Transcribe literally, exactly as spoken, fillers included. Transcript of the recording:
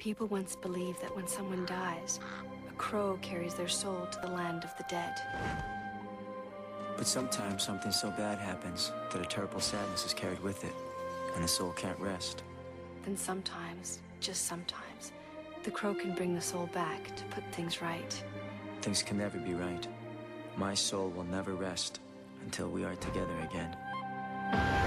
People once believed that when someone dies, a crow carries their soul to the land of the dead. But sometimes something so bad happens that a terrible sadness is carried with it, and the soul can't rest. Then sometimes, just sometimes, the crow can bring the soul back to put things right. Things can never be right. My soul will never rest until we are together again.